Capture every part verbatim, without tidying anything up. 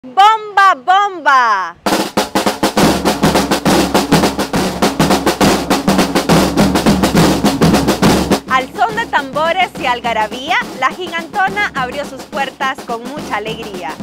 ¡Bomba, bomba! Al son de tambores y algarabía, la Gigantona abrió sus puertas con mucha alegría.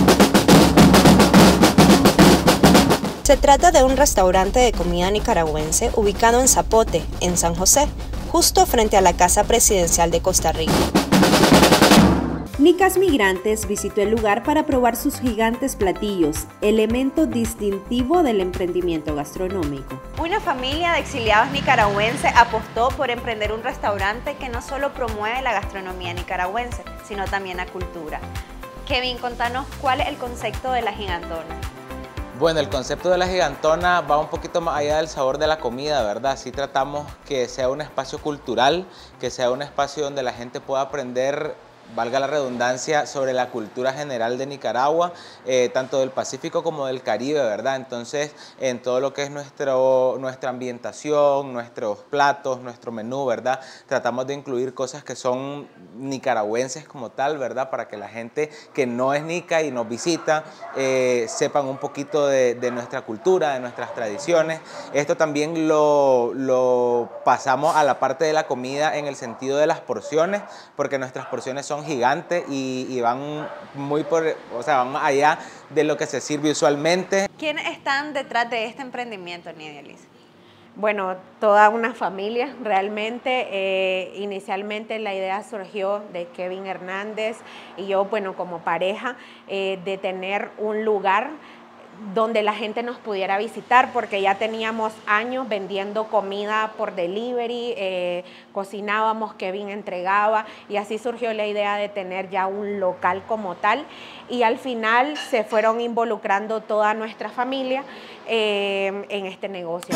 Se trata de un restaurante de comida nicaragüense ubicado en Zapote, en San José, justo frente a la Casa Presidencial de Costa Rica. Nicas Migrantes visitó el lugar para probar sus gigantes platillos, elemento distintivo del emprendimiento gastronómico. Una familia de exiliados nicaragüenses apostó por emprender un restaurante que no solo promueve la gastronomía nicaragüense, sino también la cultura. Kevin, contanos cuál es el concepto de la Gigantona. Bueno, el concepto de la Gigantona va un poquito más allá del sabor de la comida, ¿verdad? Sí tratamos que sea un espacio cultural, que sea un espacio donde la gente pueda aprender, valga la redundancia, sobre la cultura general de Nicaragua, eh, tanto del Pacífico como del Caribe, ¿verdad? Entonces, en todo lo que es nuestro, nuestra ambientación, nuestros platos, nuestro menú, ¿verdad? Tratamos de incluir cosas que son nicaragüenses como tal, ¿verdad? Para que la gente que no es nica y nos visita eh, sepan un poquito de, de nuestra cultura, de nuestras tradiciones. Esto también lo, lo pasamos a la parte de la comida en el sentido de las porciones, porque nuestras porciones son gigantes y, y van muy por, o sea, van más allá de lo que se sirve usualmente. ¿Quiénes están detrás de este emprendimiento, Nidia Liz? Bueno, toda una familia realmente. Eh, inicialmente la idea surgió de Kevin Hernández y yo, bueno, como pareja, eh, de tener un lugar donde la gente nos pudiera visitar, porque ya teníamos años vendiendo comida por delivery, eh, cocinábamos, Kevin entregaba, y así surgió la idea de tener ya un local como tal, y al final se fueron involucrando toda nuestra familia eh, en este negocio.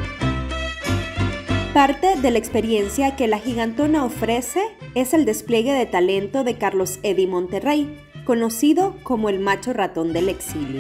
Parte de la experiencia que la Gigantona ofrece es el despliegue de talento de Carlos Eddie Monterrey, conocido como el macho ratón del exilio.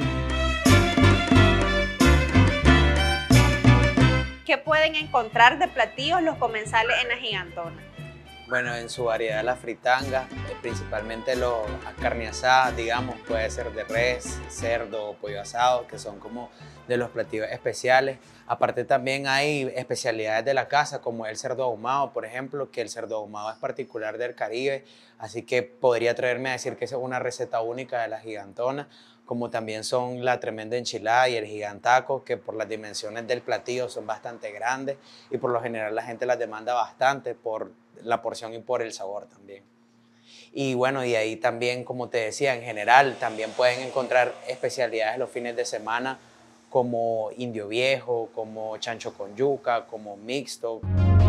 ¿Qué pueden encontrar de platillos los comensales en la Gigantona? Bueno, en su variedad la fritanga, principalmente los carne asada, digamos, puede ser de res, cerdo o pollo asado, que son como de los platillos especiales. Aparte también hay especialidades de la casa, como el cerdo ahumado, por ejemplo, que el cerdo ahumado es particular del Caribe, así que podría atreverme a decir que esa es una receta única de la Gigantona, como también son la tremenda enchilada y el gigantaco, que por las dimensiones del platillo son bastante grandes y por lo general la gente las demanda bastante por la porción y por el sabor también. Y bueno, y ahí también, como te decía, en general también pueden encontrar especialidades los fines de semana como indio viejo, como chancho con yuca, como mixto.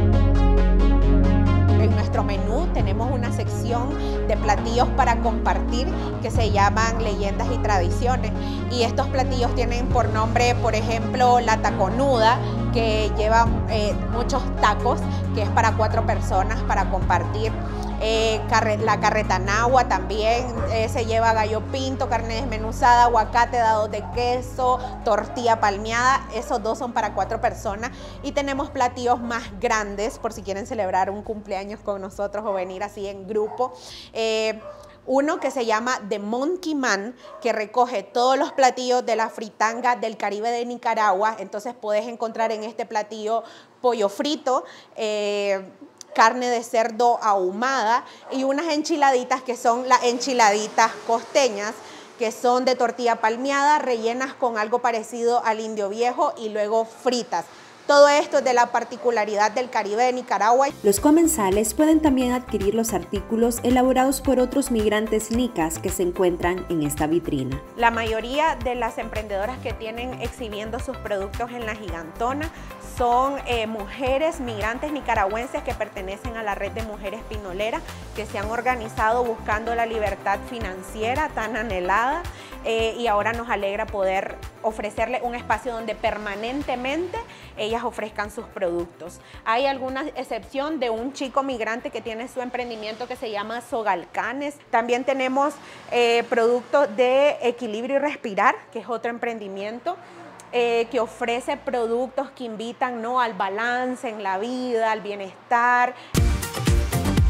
En nuestro menú tenemos una sección de platillos para compartir que se llaman leyendas y tradiciones, y estos platillos tienen por nombre, por ejemplo, la taconuda, que lleva eh, muchos tacos, que es para cuatro personas para compartir. Eh, carre, la carretanagua también eh, se lleva gallo pinto, carne desmenuzada, aguacate, dados de queso, tortilla palmeada. Esos dos son para cuatro personas. Y tenemos platillos más grandes por si quieren celebrar un cumpleaños con nosotros o venir así en grupo. Eh, Uno que se llama The Monkey Man, que recoge todos los platillos de la fritanga del Caribe de Nicaragua. Entonces puedes encontrar en este platillo pollo frito, eh, carne de cerdo ahumada y unas enchiladitas que son las enchiladitas costeñas, que son de tortilla palmeada, rellenas con algo parecido al indio viejo y luego fritas. Todo esto es de la particularidad del Caribe de Nicaragua. Los comensales pueden también adquirir los artículos elaborados por otros migrantes nicas que se encuentran en esta vitrina. La mayoría de las emprendedoras que tienen exhibiendo sus productos en la Gigantona son eh, mujeres migrantes nicaragüenses que pertenecen a la red de mujeres pinoleras, que se han organizado buscando la libertad financiera tan anhelada, eh, y ahora nos alegra poder ofrecerle un espacio donde permanentemente ellas ofrezcan sus productos. Hay alguna excepción de un chico migrante que tiene su emprendimiento que se llama Sogalcanes. También tenemos eh, productos de Equilibrio y Respirar, que es otro emprendimiento eh, que ofrece productos que invitan, ¿no?, al balance en la vida, al bienestar.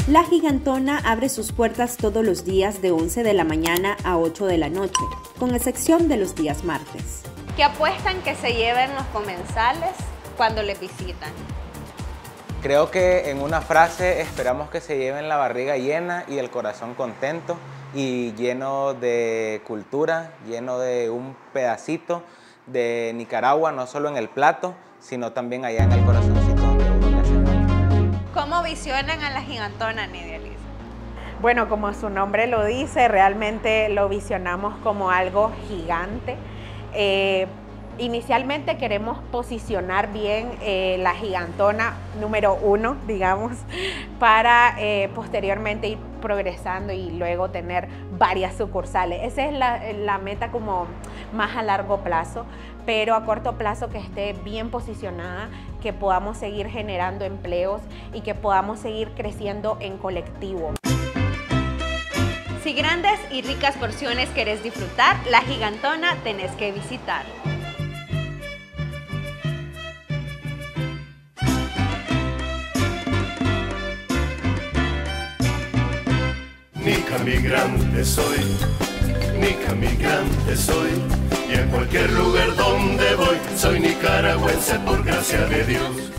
La Gigantona abre sus puertas todos los días de once de la mañana a ocho de la noche, con excepción de los días martes. ¿Qué apuestan que se lleven los comensales cuando les visitan? Creo que en una frase esperamos que se lleven la barriga llena y el corazón contento y lleno de cultura, lleno de un pedacito de Nicaragua, no solo en el plato, sino también allá en el corazoncito donde uno le hace falta. ¿Cómo visionan a la Gigantona, Nidia Elisa? Bueno, como su nombre lo dice, realmente lo visionamos como algo gigante. Eh, Inicialmente queremos posicionar bien eh, la Gigantona número uno, digamos, para eh, posteriormente ir progresando y luego tener varias sucursales. Esa es la, la meta como más a largo plazo, pero a corto plazo que esté bien posicionada, que podamos seguir generando empleos y que podamos seguir creciendo en colectivo. Si grandes y ricas porciones querés disfrutar, la Gigantona tenés que visitar. Nica migrante soy, Nica migrante soy, y en cualquier lugar donde voy, soy nicaragüense por gracia de Dios.